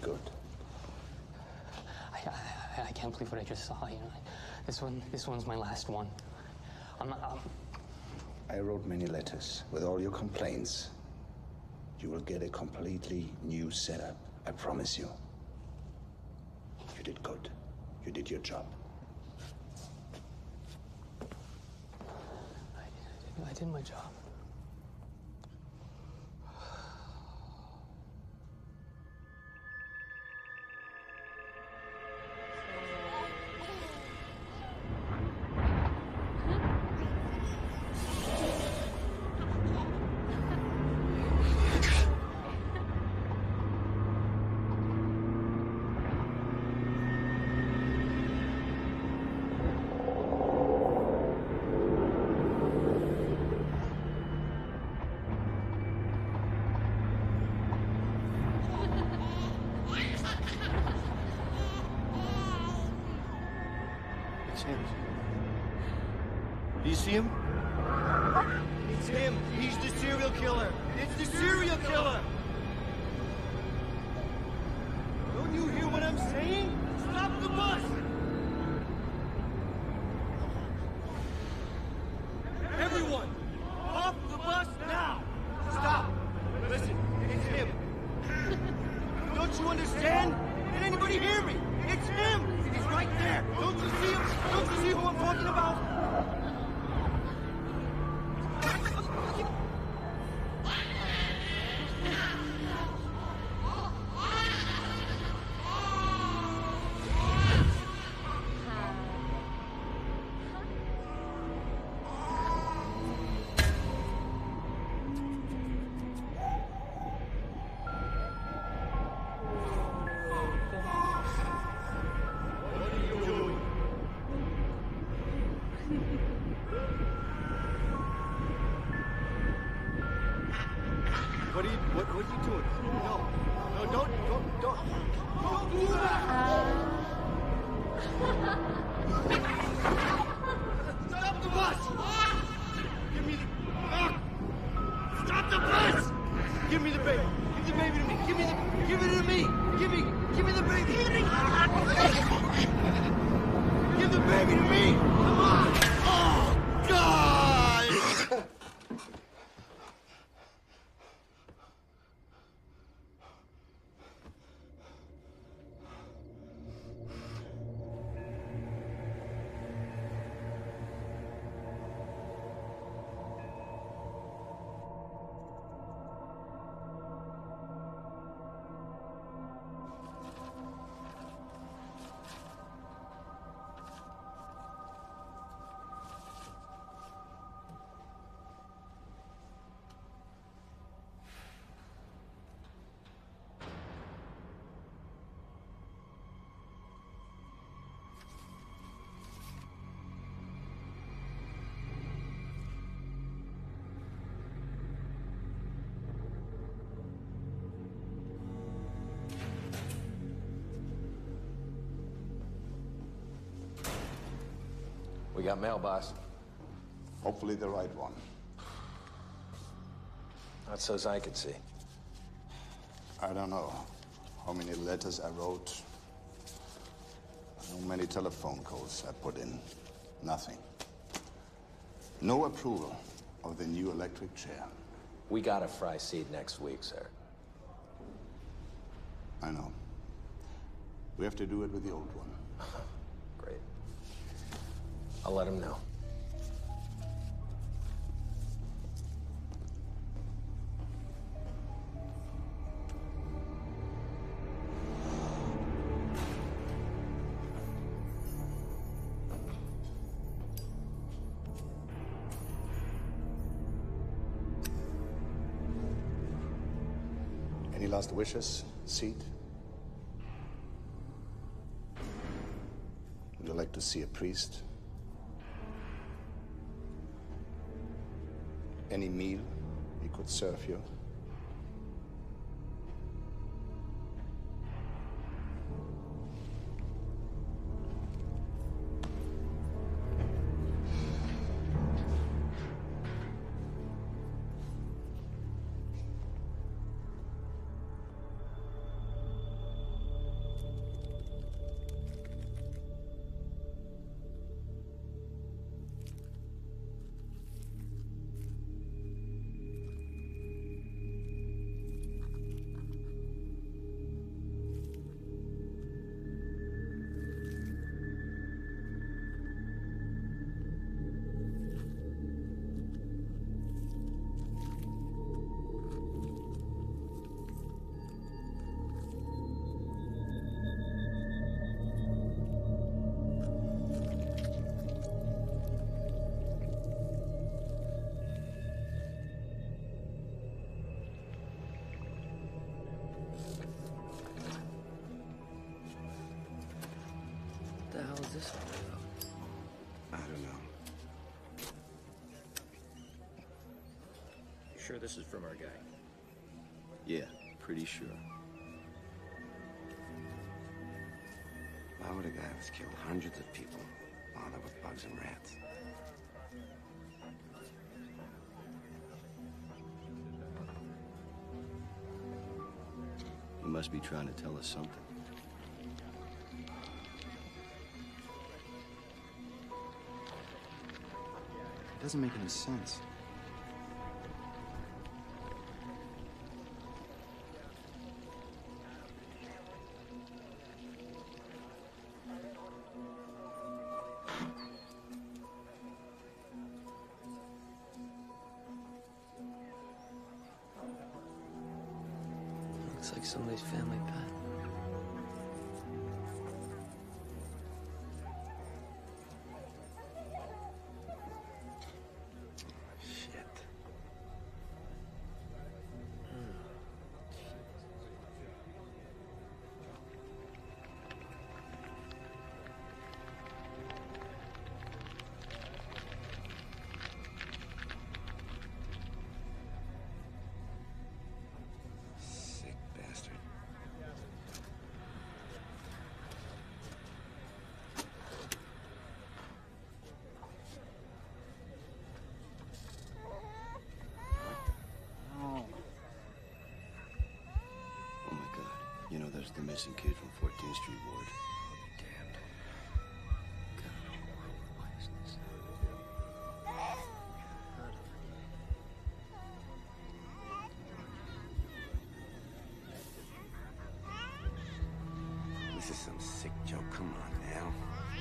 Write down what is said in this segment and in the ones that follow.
good. I can't believe what I just saw. You know, this one's my last one. I wrote many letters with all your complaints. You will get a completely new setup. I promise you. You did good. You did your job. I did my job. Do you see him? It's him! He's the serial killer! It's the serial killer! Don't you hear what I'm saying? Stop the bus! Everyone! Off the bus now! Stop! Listen, it's him! Don't you understand? Did anybody hear me? It's him! He's right there! Don't you see him? Don't you see who I'm talking about? What are you doing? No, don't do that! Stop the bus! Give me the... Stop the bus! Give me the baby! Give the baby to me! Give it to me! Give me the baby! Give the baby to me! Come on! Oh, God! We got mail, boss. Hopefully the right one. Not so as I could see. I don't know how many letters I wrote, how many telephone calls I put in. Nothing. No approval of the new electric chair. We got a fry seed next week, sir. I know. We have to do it with the old one. Great. I'll let him know. Any last wishes, Seed? Would you like to see a priest? Any meal he could serve you? hell is this all about? I don't know. You sure this is from our guy? Yeah, pretty sure. Why would a guy who's killed hundreds of people bother with bugs and rats? He must be trying to tell us something. It doesn't make any sense. Looks like somebody's family pet. Shit. Sick bastard. Oh my God. You know, there's the missing kid from 14th Street Ward. Damned. God, why is this? This is some sick joke. Come on now.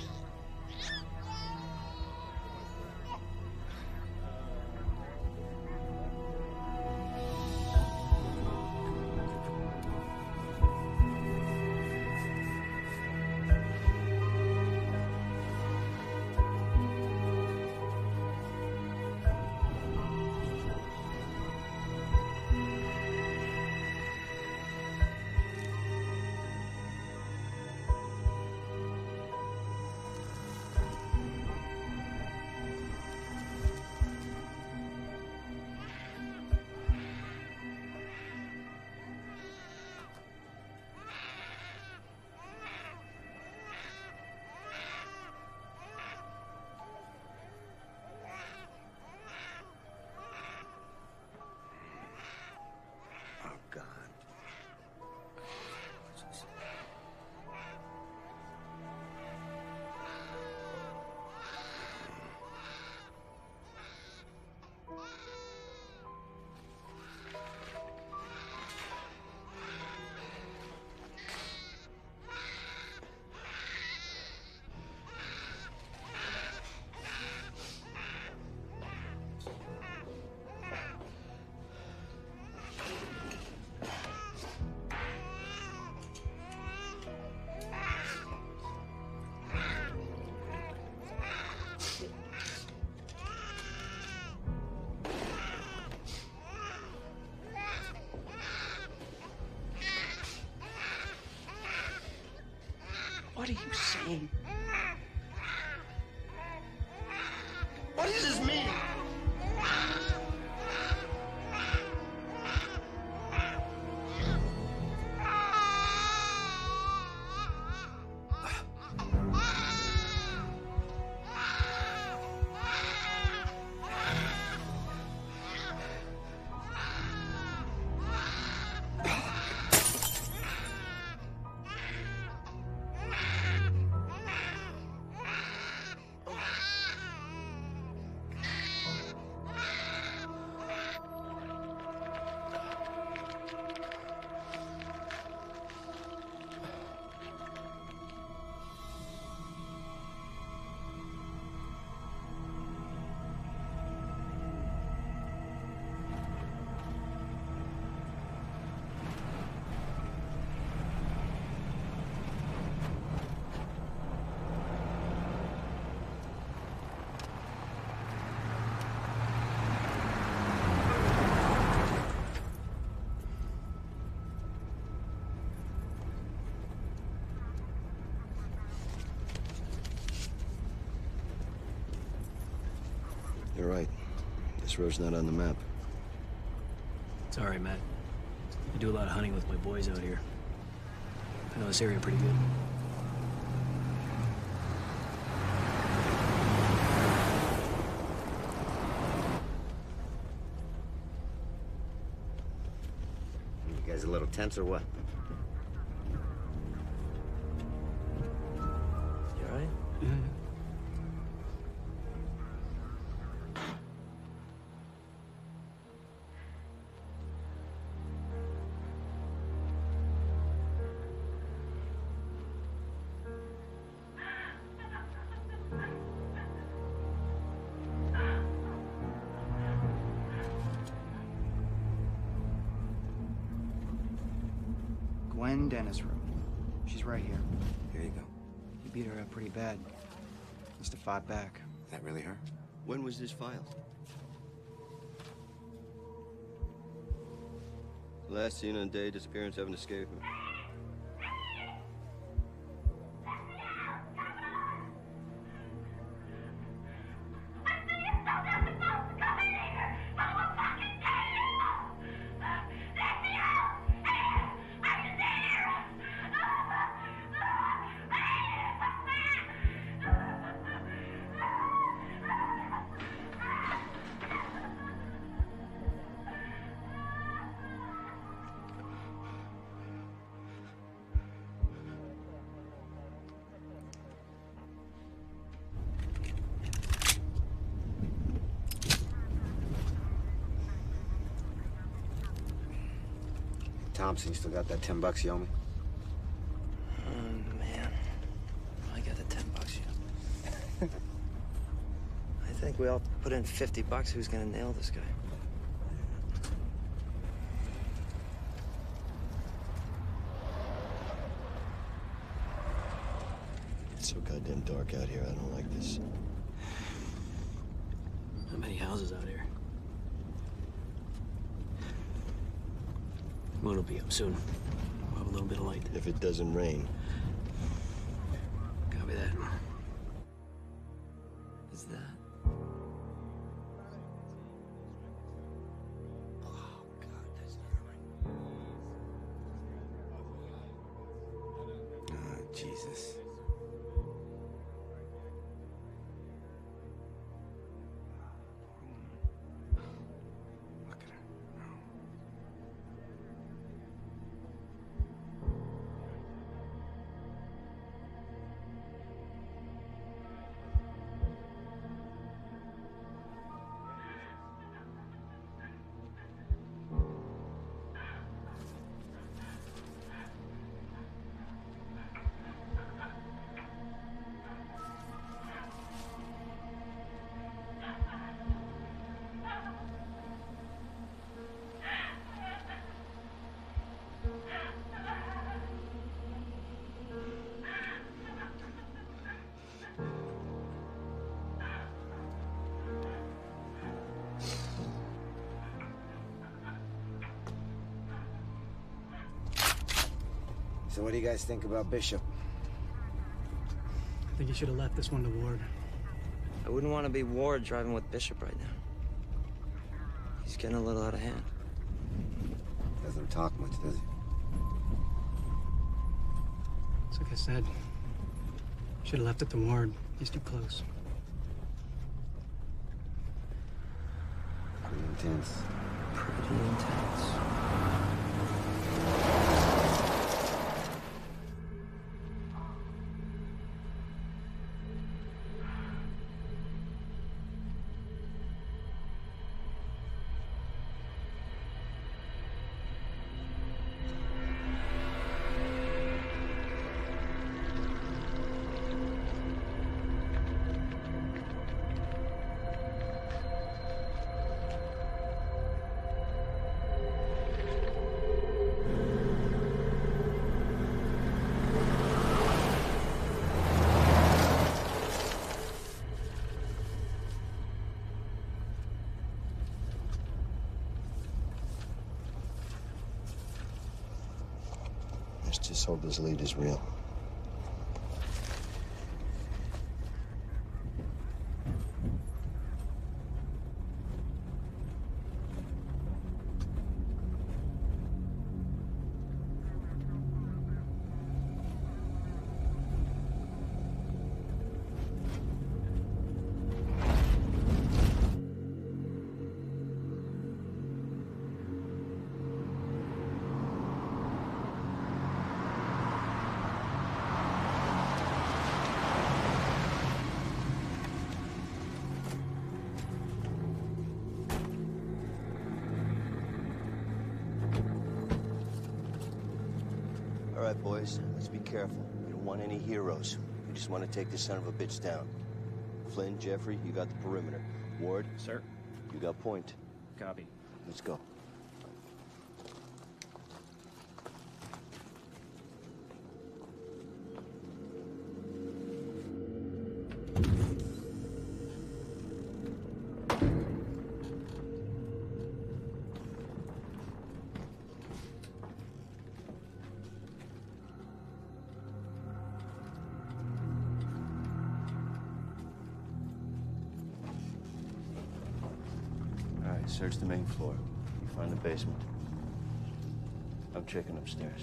Oh, God. What are you saying? What does this mean? You're right. This road's not on the map. It's all right, Matt. I do a lot of hunting with my boys out here. I know this area pretty good. You guys a little tense or what? You all right? Gwen Dennis room. She's right here. Here you go. He beat her up pretty bad. Must have fought back. That really her? When was this filed? Last seen on day, disappearance, haven't escaped me. Thompson, you still got that $10 you owe me? Man. I got the $10 you. I think we all put in $50. Who's gonna nail this guy? It's so goddamn dark out here. I don't like this. Not many houses out here. Moon will be up soon. We'll have a little bit of light. If it doesn't rain. Copy that. Is that? Oh, God, that's not right. Oh, Jesus. Look at her. So what do you guys think about Bishop? I think you should have left this one to Ward. I wouldn't want to be Ward driving with Bishop right now. He's getting a little out of hand. Doesn't talk much, does he? It's like I said. Should have left it to Ward. He's too close. Pretty intense. Pretty intense. Let's just hope this lead is real. right, boys, let's be careful. We don't want any heroes. We just want to take this son of a bitch down. Flynn, Jeffrey, you got the perimeter. Ward? Sir. You got point. Copy. Let's go. Search the main floor. You find the basement. I'm checking upstairs.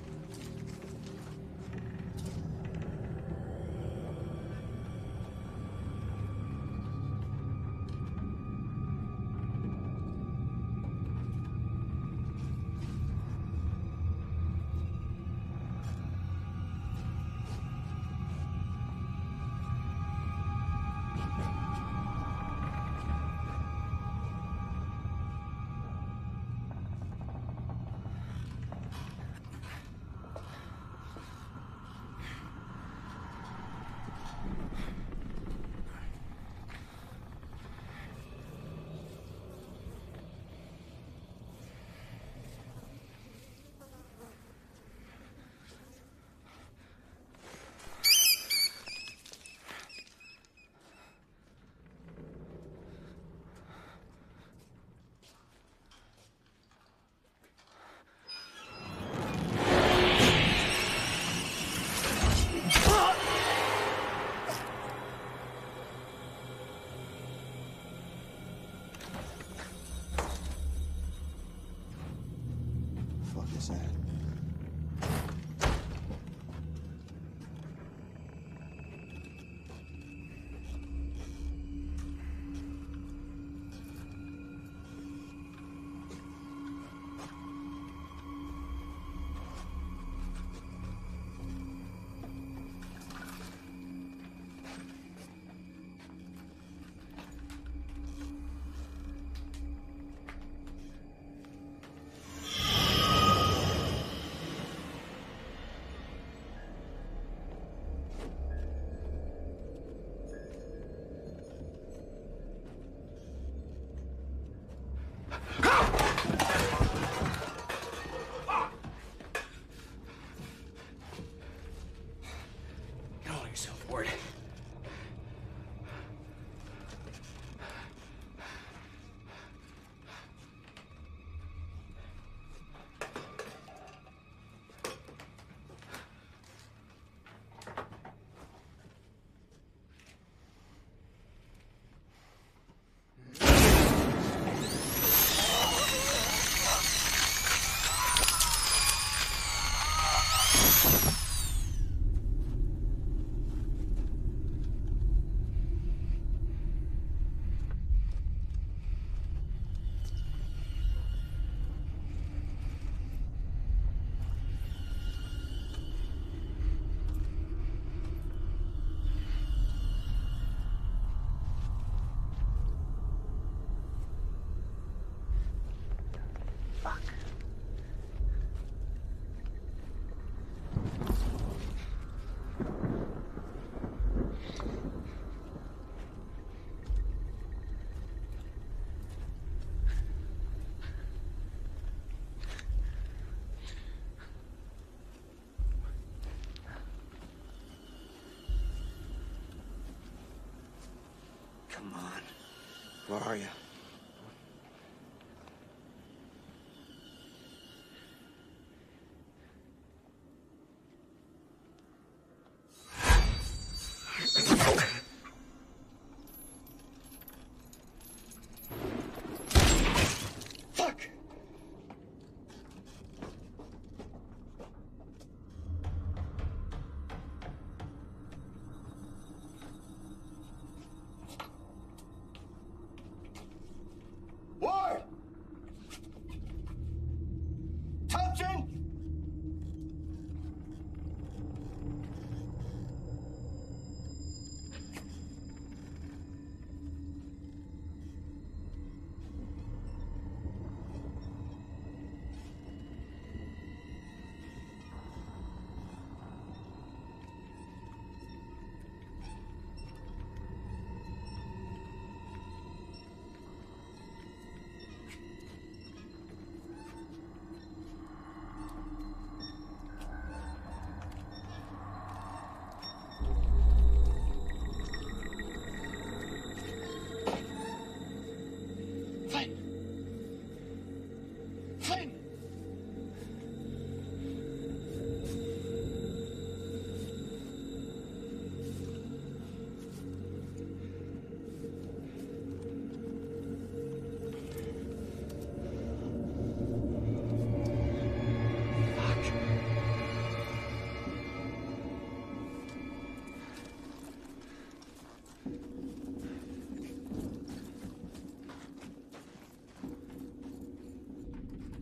Is that? Control yourself, Ward. Come on. Where are you? Fuck!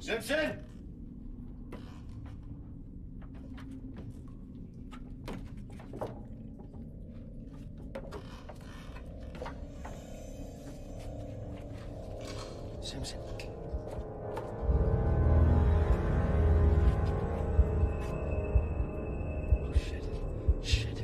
Simpson! Simpson. Oh, shit. Shit.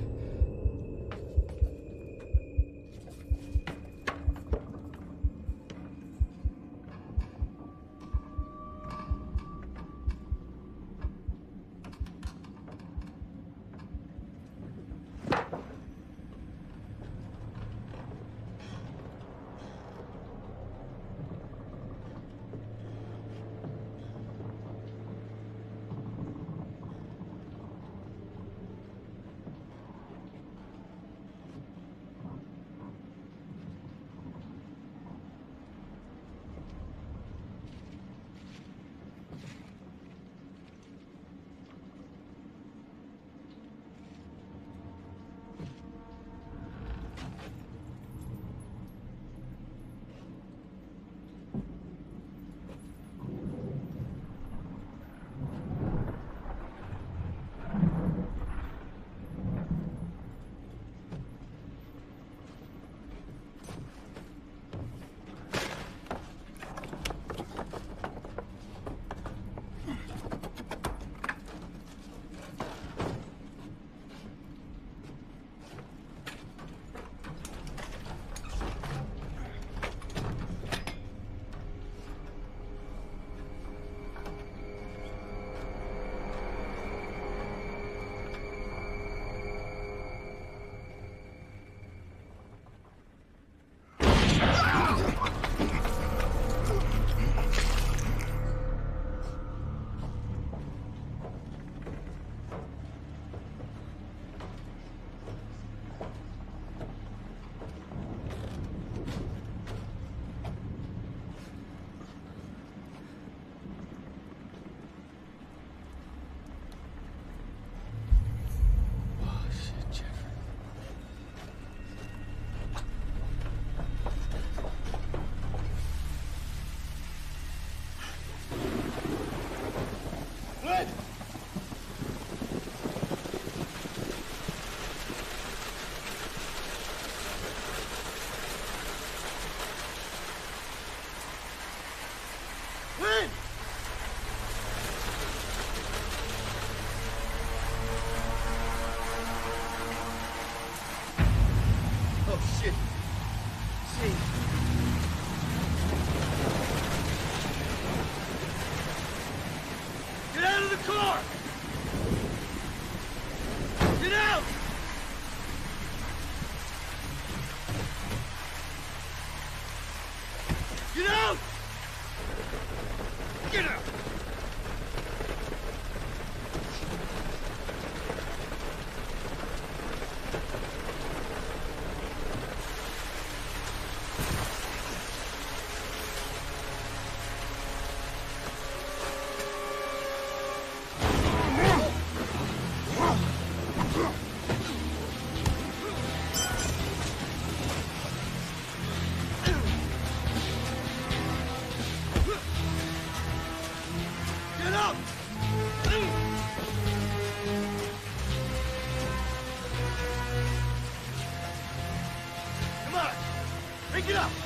Pick it up!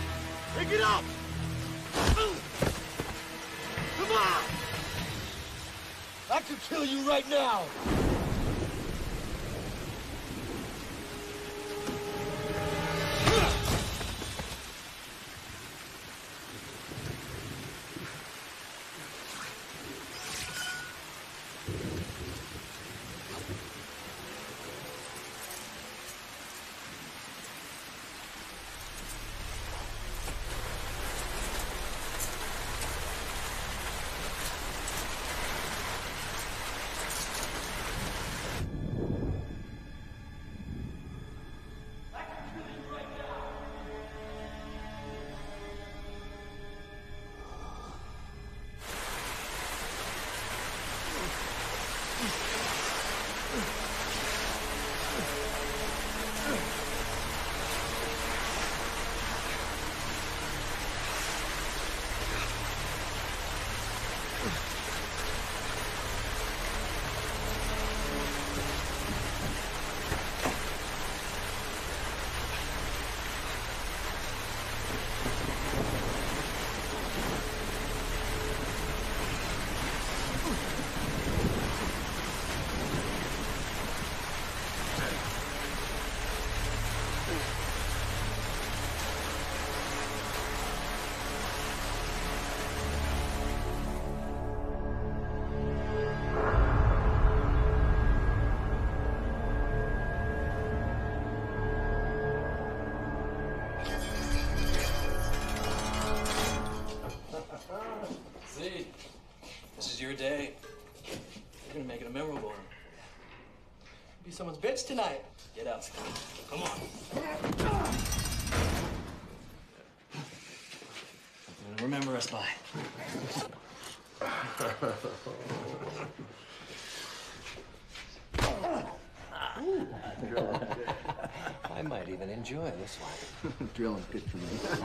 Pick it up! Come on! I could kill you right now! Be someone's bitch tonight. Get out. Come on. Something to remember us by. I might even enjoy this one. Drilling's good for me.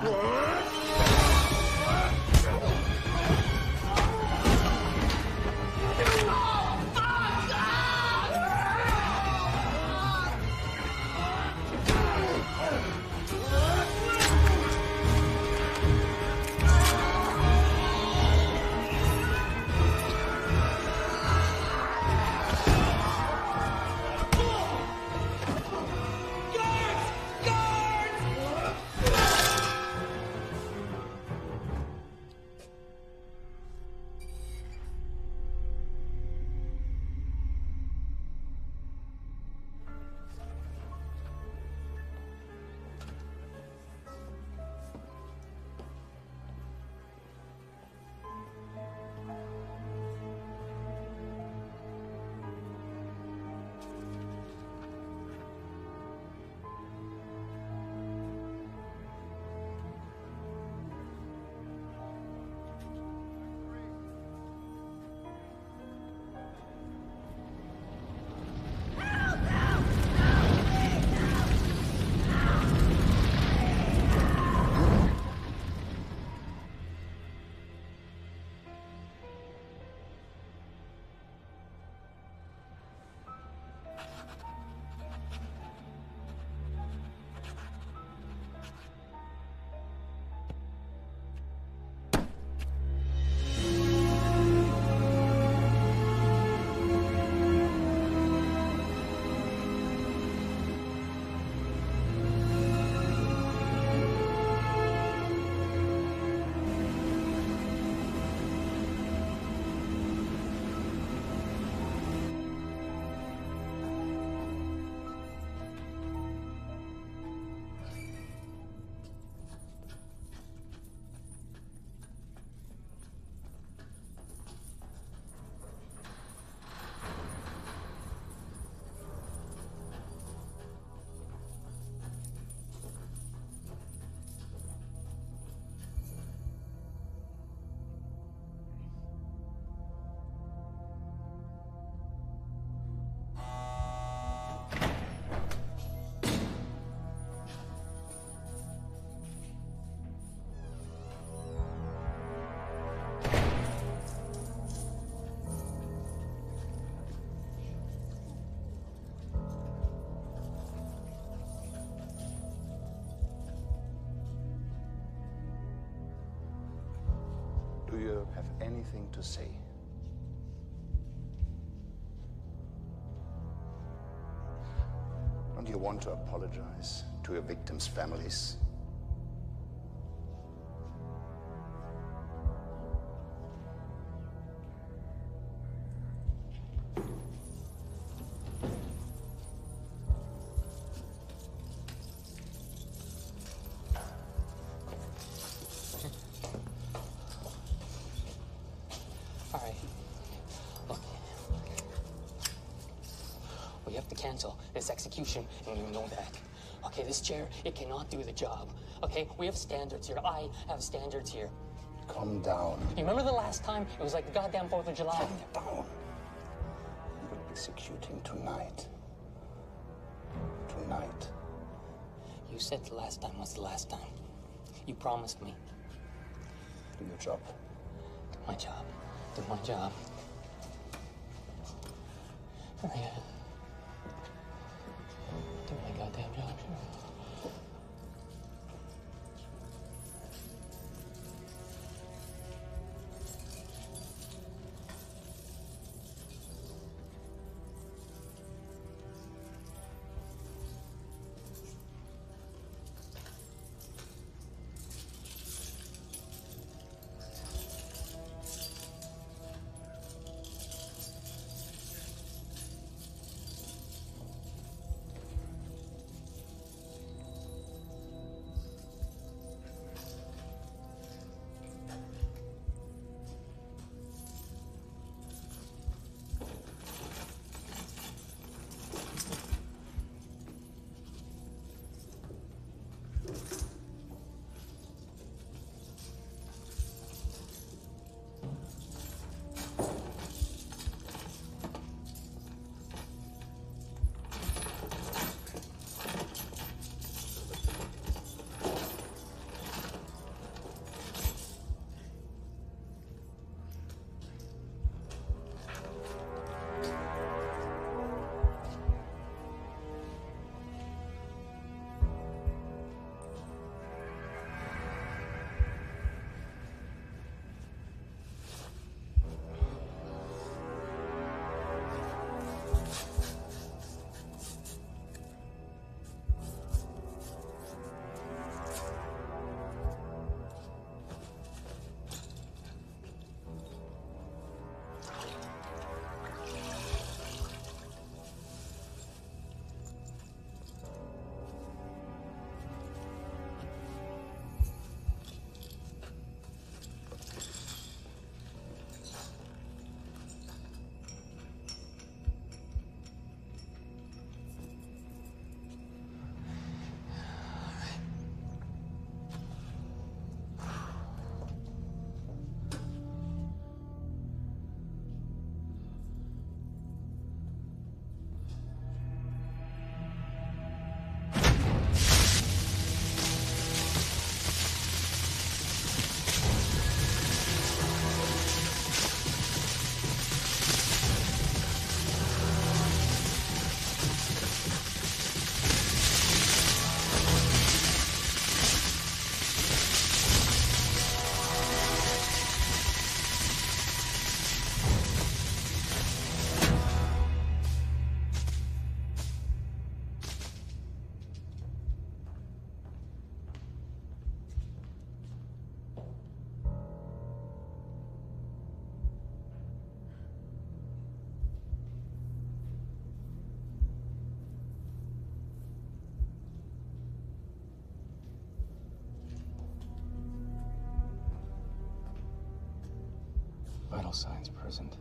Do you have anything to say? Don't you want to apologize to your victims' families? All right. Look. We have to cancel this execution, and you know that. Okay, this chair, it cannot do the job. Okay, we have standards here. I have standards here. Calm down. You remember the last time? It was like the goddamn 4th of July. Calm down. We're executing tonight. Tonight. You said the last time was the last time. You promised me. Do your job. Do my job. Do my job. Oh, yeah. Do my goddamn job. Vital signs present.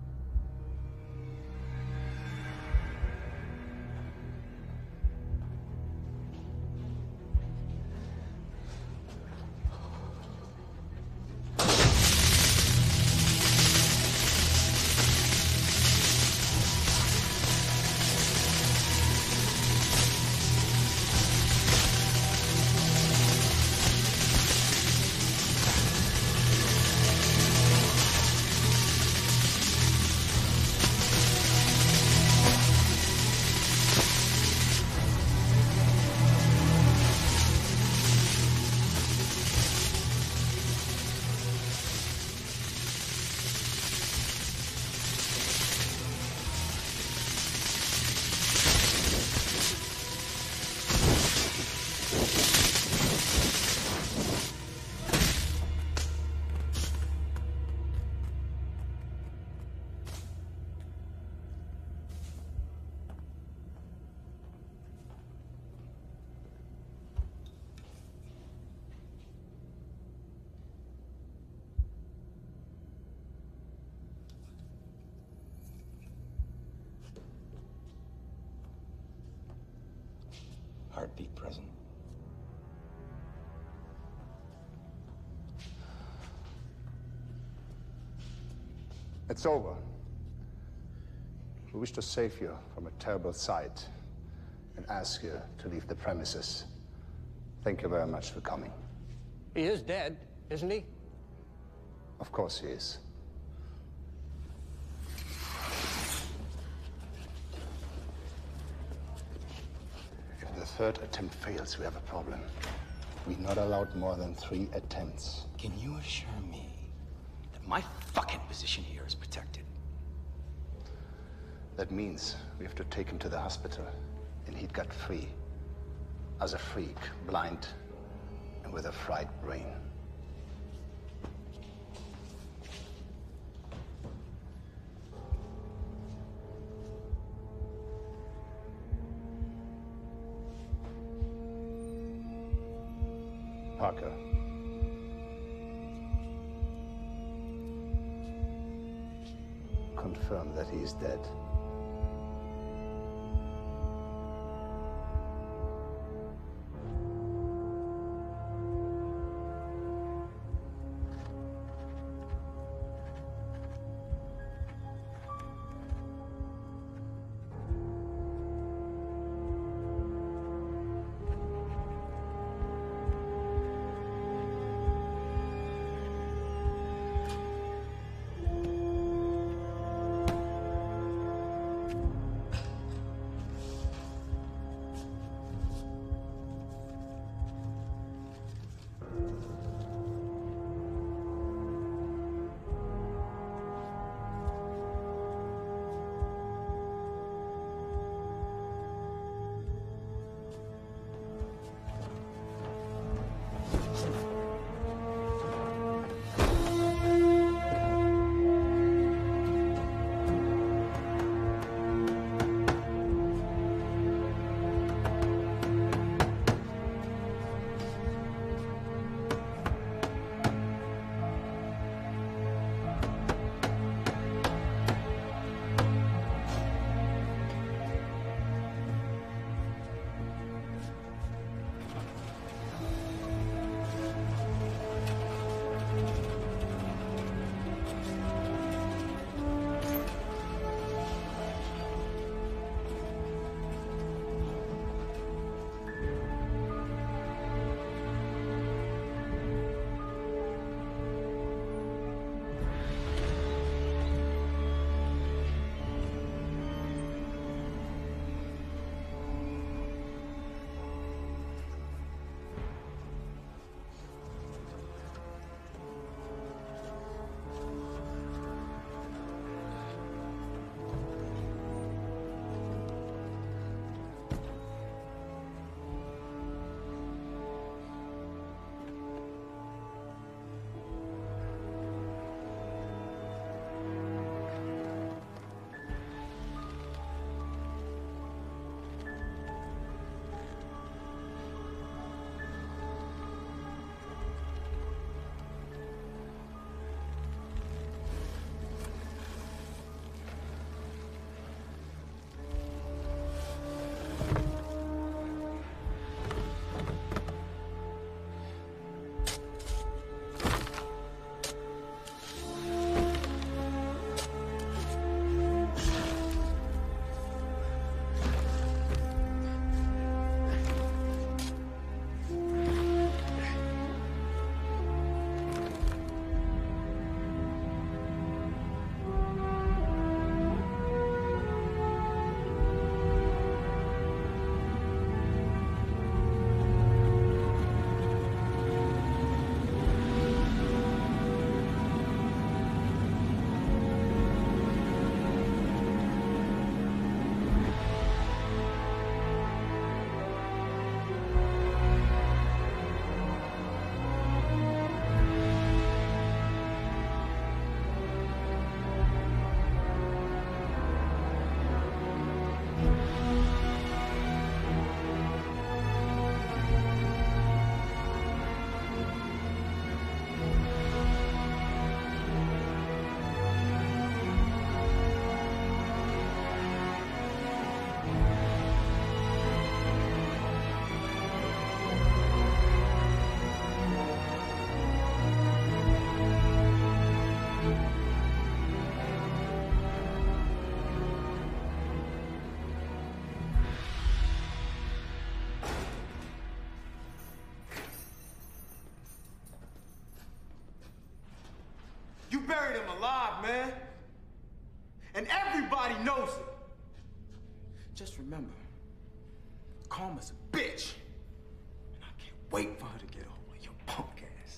Heartbeat present. It's over. We wish to save you from a terrible sight and ask you to leave the premises. Thank you very much for coming. He is dead, isn't he? Of course he is. If the third attempt fails, we have a problem. We're not allowed more than 3 attempts. Can you assure me that my fucking position here is protected? That means we have to take him to the hospital, and he'd got free. As a freak, blind, and with a fried brain. Parker. Confirm that he is dead. man. And everybody knows it. Just remember, Karma's a bitch. And I can't wait for her to get over your punk ass.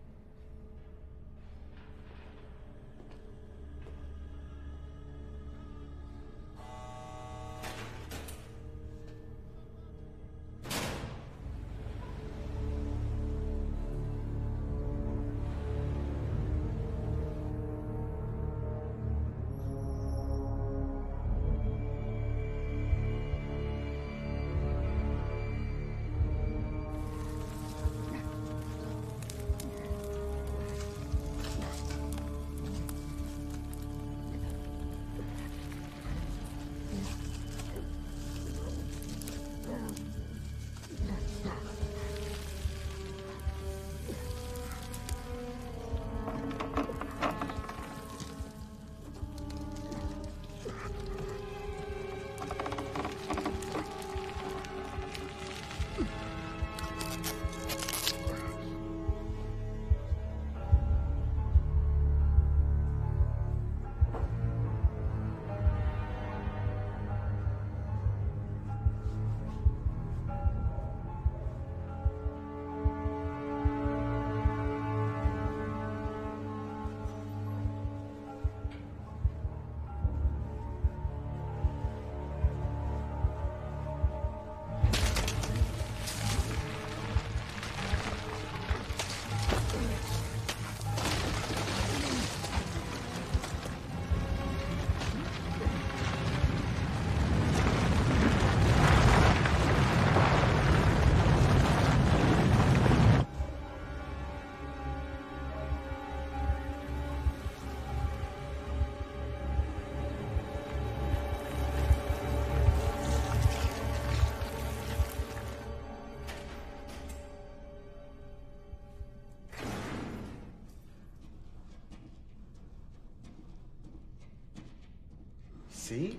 See?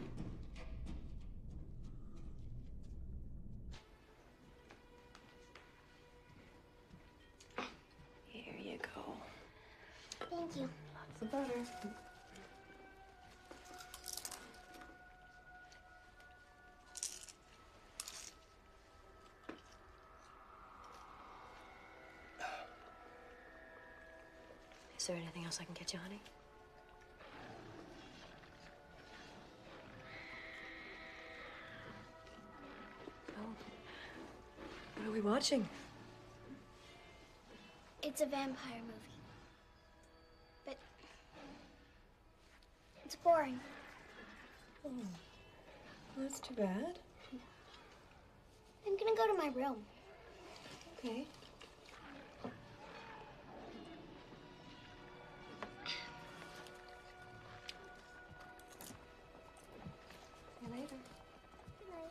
Here you go. Thank you. Lots of butter. Is there anything else I can get you, honey? What are we watching? It's a vampire movie. But it's boring. Oh, well, that's too bad. I'm gonna go to my room. Okay. See you later. Good night.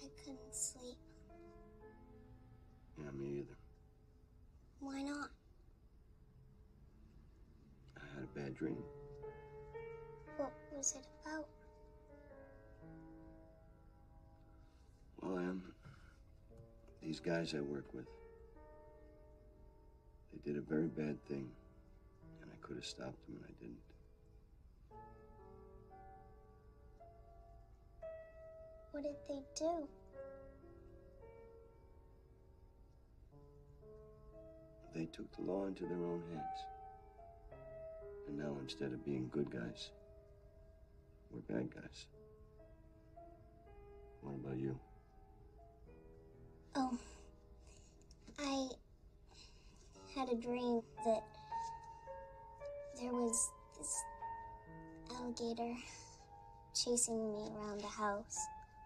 I couldn't sleep. Yeah, me either. Why not? I had a bad dream. What was it about? Well, these guys I work with, they did a very bad thing, and I could have stopped them, and I didn't. What did they do? They took the law into their own hands. And now, instead of being good guys, we're bad guys. What about you? Oh, I had a dream that there was this alligator chasing me around the house.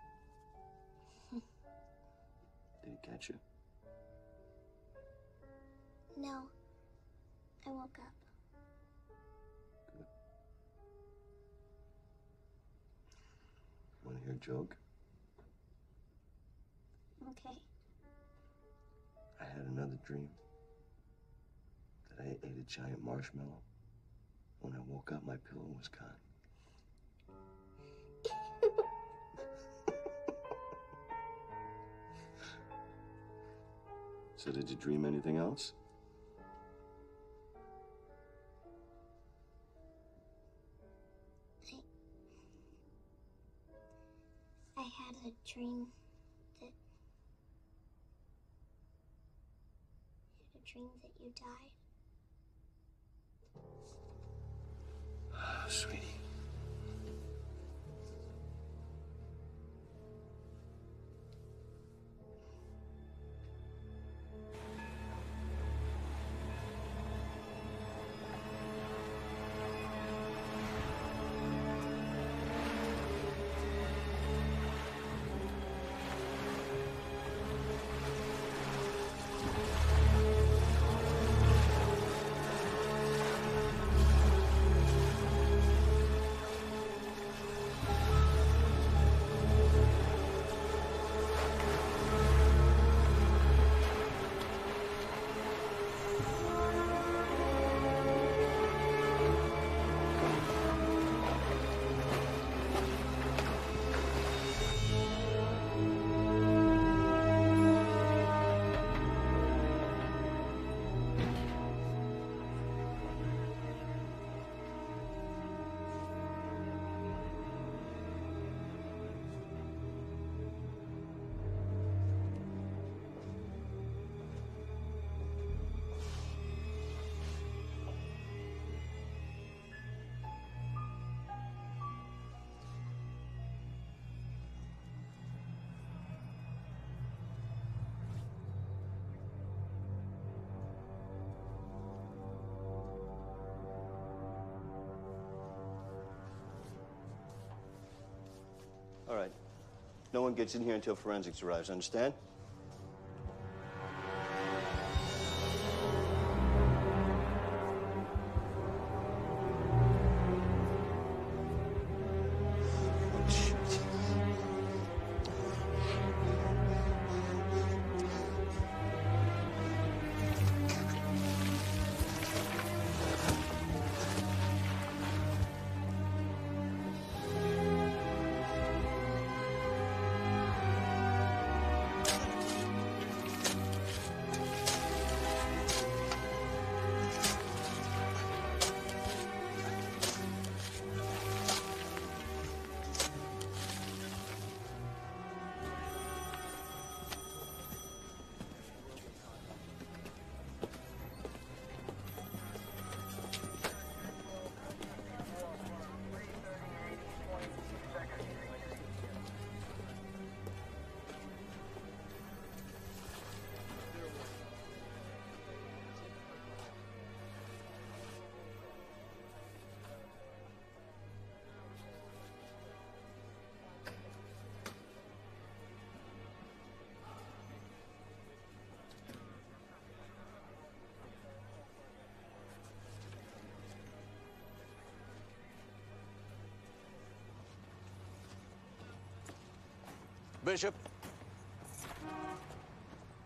Did he catch you? No, I woke up. Good. Want to hear a joke? Okay. I had another dream that I ate a giant marshmallow. When I woke up, my pillow was gone. So did you dream anything else? I had a dream that you died. Sweetie. All right. No one gets in here until forensics arrives, understand? Bishop,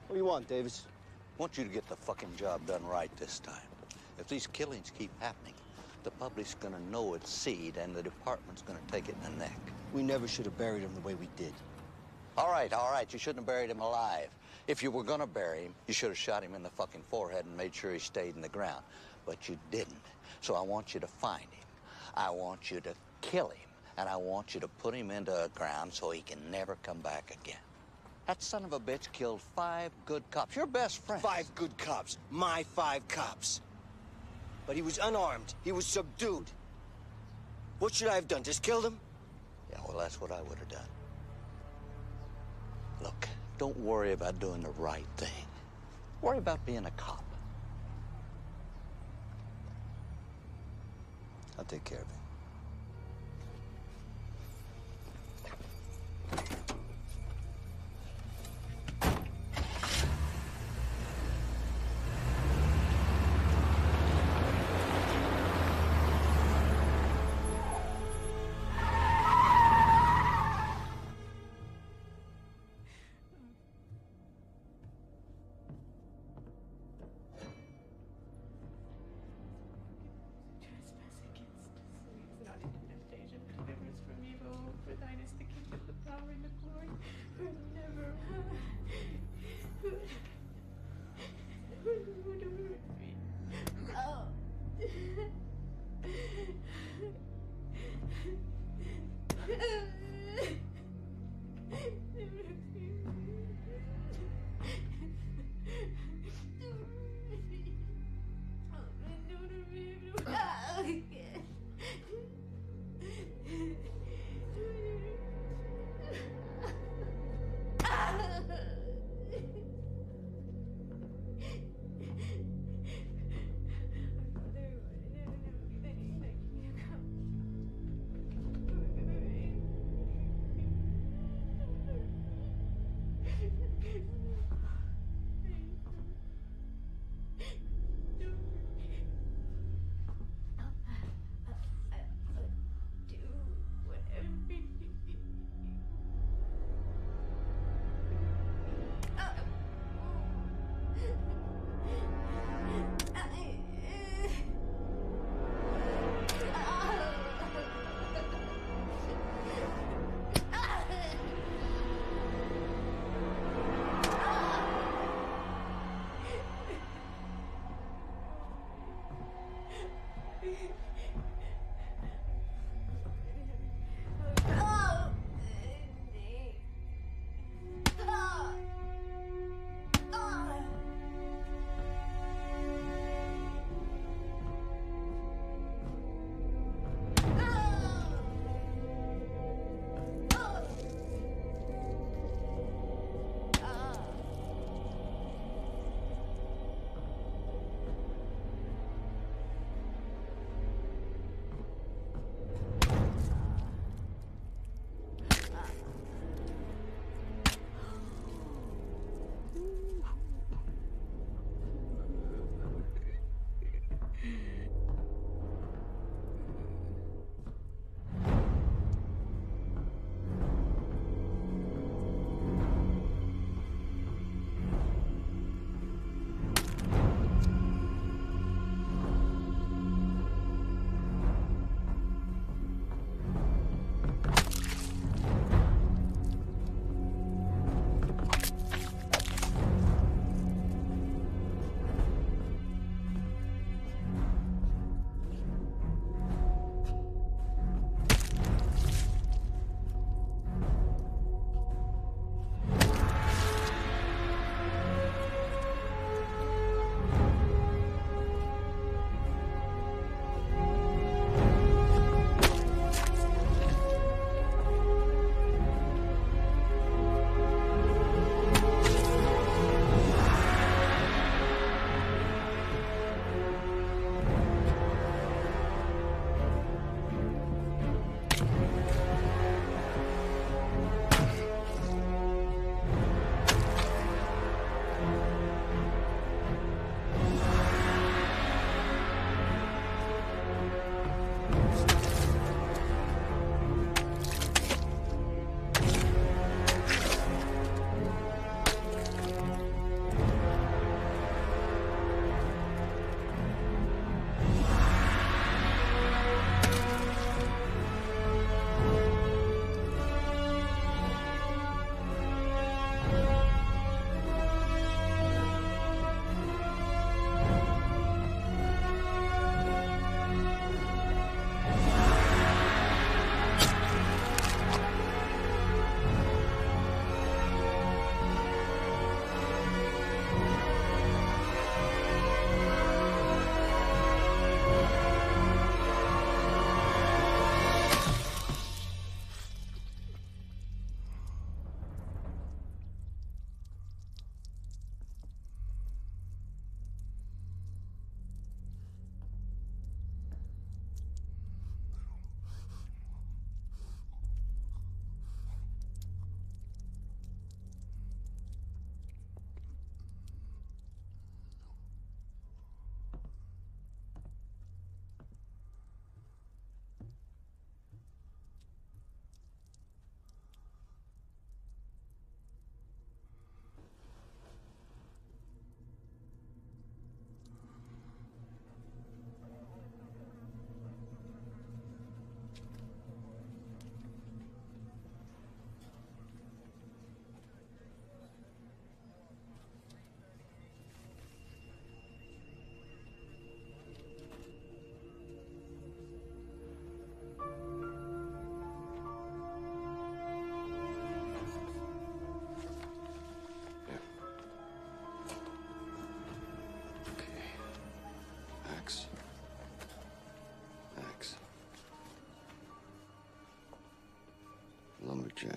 What do you want, Davis? I want you to get the fucking job done right this time. If these killings keep happening, the public's gonna know it's seed, and the department's gonna take it in the neck. We never should have buried him the way we did. All right, you shouldn't have buried him alive. If you were gonna bury him, you should have shot him in the fucking forehead and made sure he stayed in the ground. But you didn't. So I want you to find him. I want you to kill him. And I want you to put him into the ground so he can never come back again. That son of a bitch killed 5 good cops. Your best friend. 5 good cops. My 5 cops. But he was unarmed. He was subdued. What should I have done? Just killed him? Yeah, well, that's what I would have done. Look, don't worry about doing the right thing. Worry about being a cop. I'll take care of it.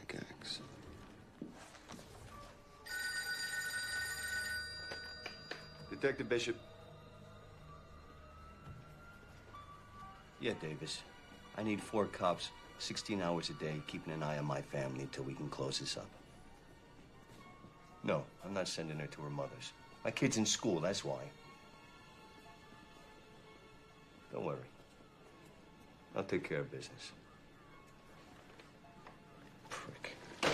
pickaxe. Detective Bishop. Yeah, Davis. I need 4 cops, 16 hours a day, keeping an eye on my family till we can close this up. No, I'm not sending her to her mother's. My kid's in school, that's why. Don't worry. I'll take care of business. Prick.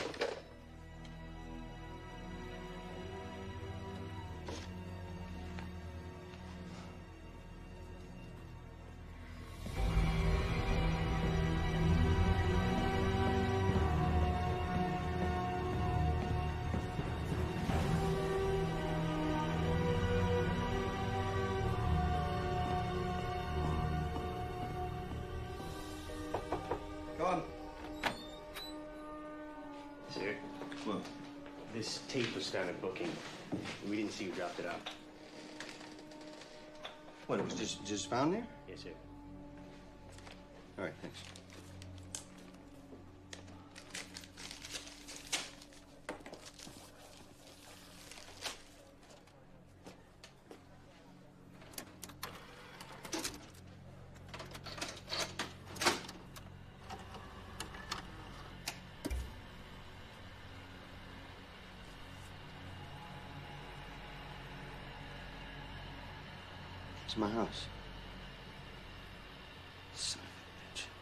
Sir? What? This tape was found at booking. We didn't see who dropped it off. What, it was just found there? Yes, sir. All right, thanks. It's my house. Son of a bitch.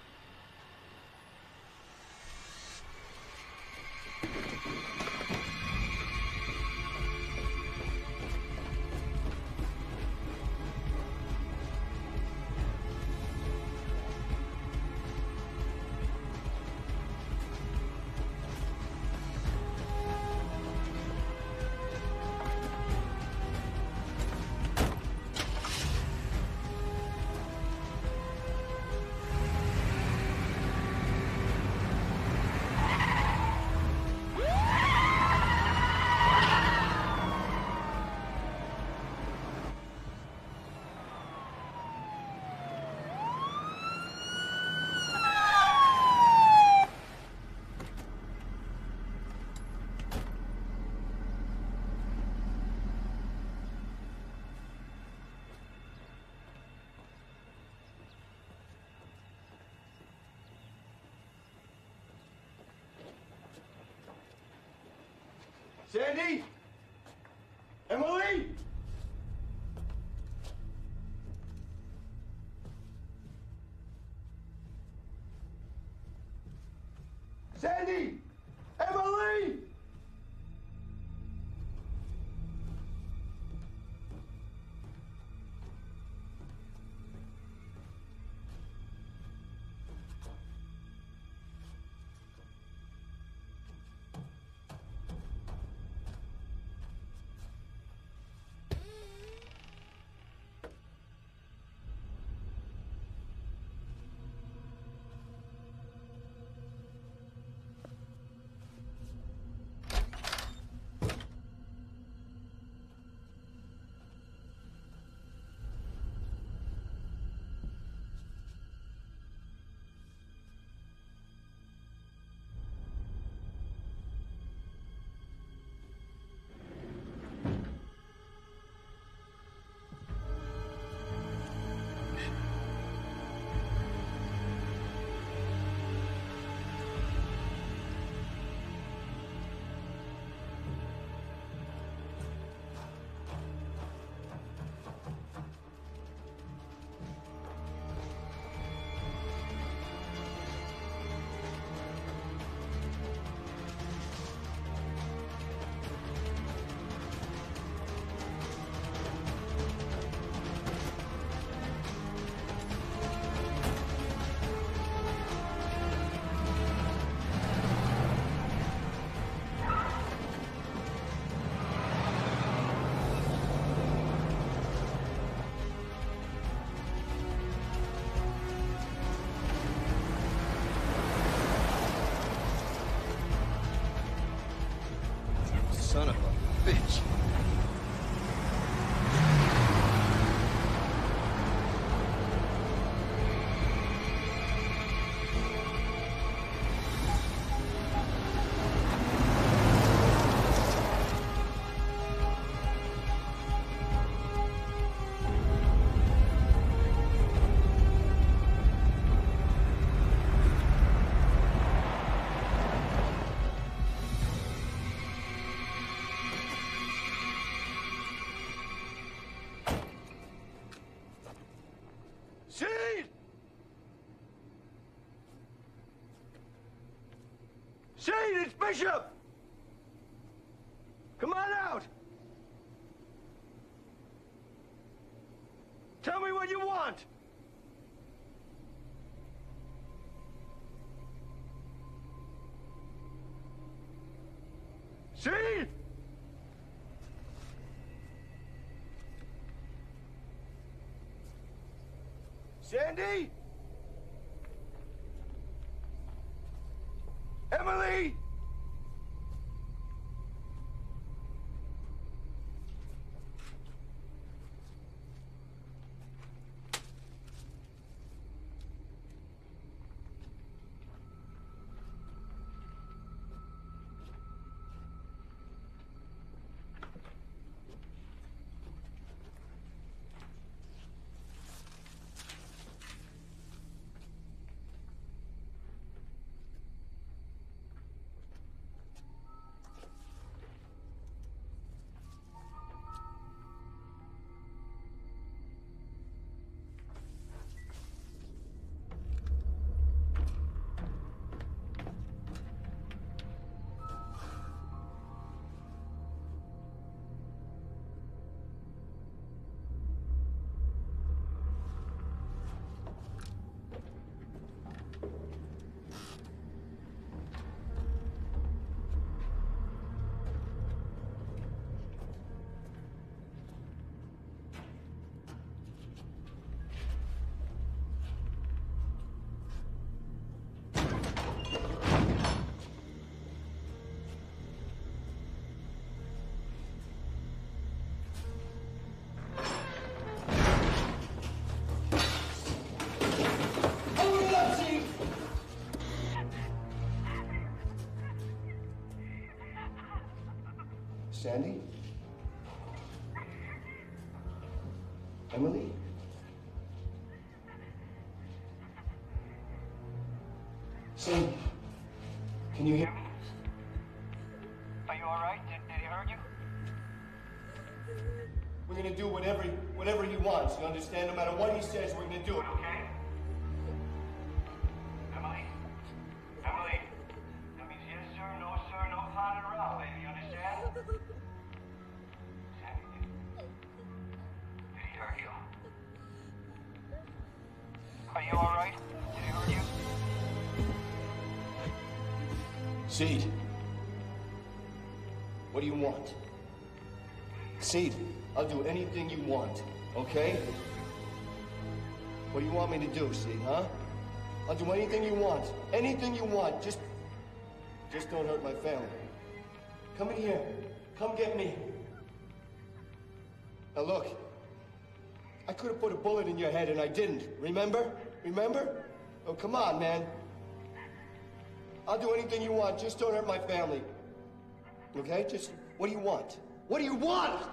Sandy? Emily? Sandy? Emily? Son of a bitch. Shane, it's Bishop! Come on out! Tell me what you want! Shane! Sandy? Emily? Sandy? Emily? Sandy, can you hear me? Are you all right? Did he hurt you? We're gonna do whatever he wants, you understand? No matter what he says, we're gonna do it, okay? Emily? Emily? That means yes, sir, no, clowning around, baby, you understand? Sandy, did he hurt you? Are you all right? Did he hurt you? Seed. What do you want? Seed, I'll do anything you want, okay? What do you want me to do, Seed, huh? I'll do anything you want. Anything you want. Just don't hurt my family. Come in here. Come get me. Now look, I could have put a bullet in your head and I didn't. Remember? Remember? Oh, come on, man. I'll do anything you want. Just don't hurt my family. Okay? Just, what do you want? What do you want?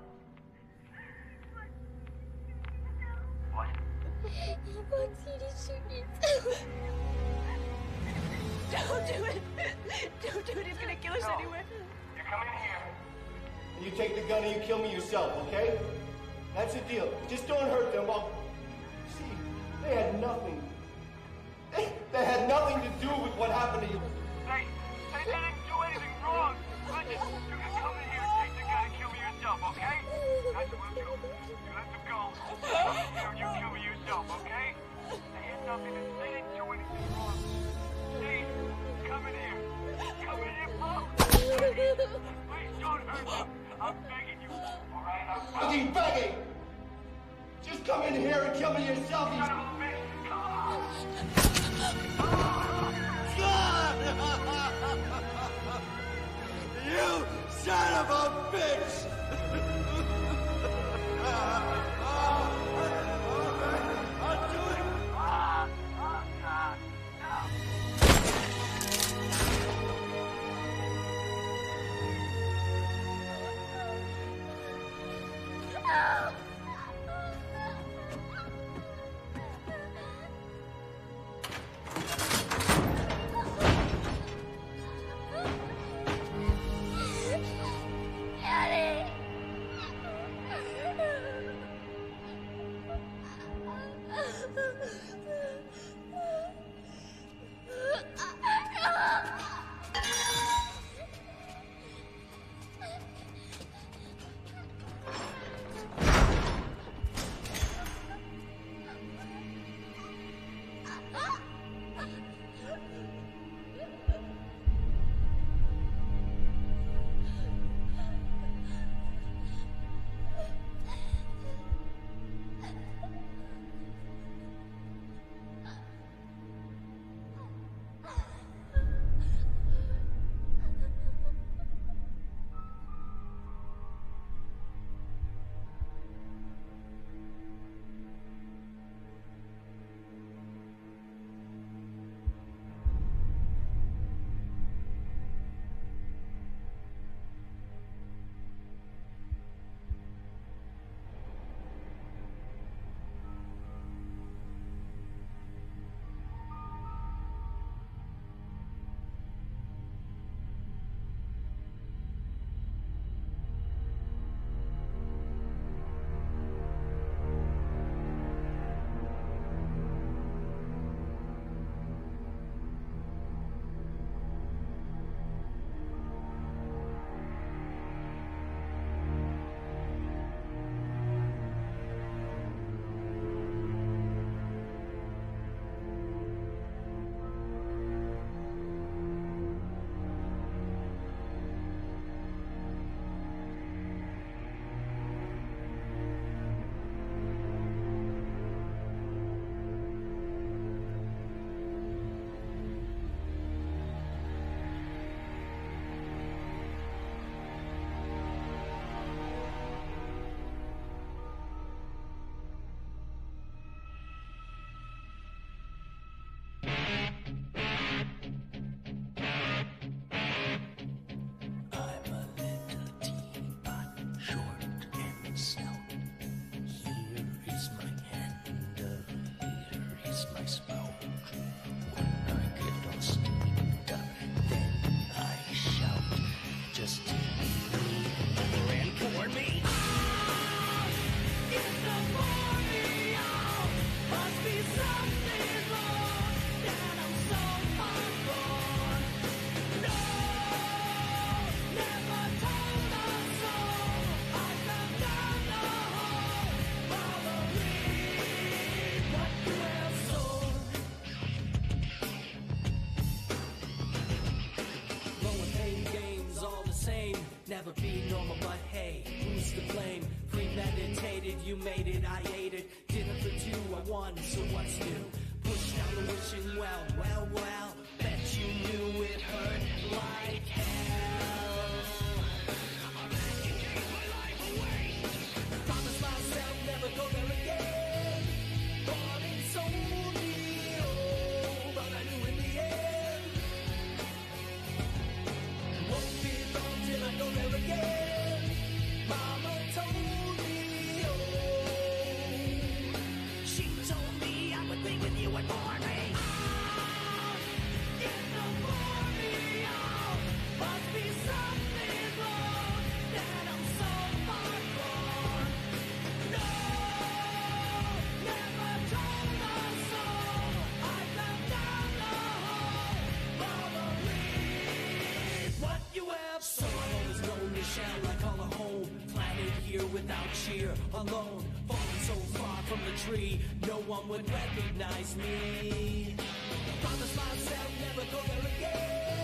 What? He wants you to shoot yourself. Don't do it. Don't do it. He's gonna kill us anyway. You come in here. And you take the gun and you kill me yourself, okay? That's the deal. Just don't hurt them. Well, see, they had nothing. They had nothing to do with what happened to you. They didn't do anything wrong. Listen, you can come in here and take the gun and kill me yourself, okay? That's what we'll do. You let them go. Come in here and you kill me yourself, okay? They had nothing. They didn't do anything wrong. Steve, come in here. Come in here, folks. Please don't hurt them. I'm begging you. All right? I'm Fucking begging! Just come in here and kill me yourself, you... Son of a bitch. Come on. You son of a bitch! I'll do it! Daddy! never be normal, but hey, who's to blame? Premeditated, you made it, I ate it. Dinner for two, I won, so what's new? Push down the wishing well, well, well. Bet you knew it hurt like hell. I'm asking to give my life away. Promise myself never go there again. Bought and sold me, oh, but I knew in the end. Won't be long till I go there again. Mama told me, oh, she told me I would be with you and more me. Out in the morning, oh, must be something wrong that I'm so far gone. No, never told my soul I fell down the hole. Mama, read what you have. So I've always known Michelle, I call her home. Planted here without cheer, alone. Falling so far from the tree, no one would recognize me. Promise myself never go there again.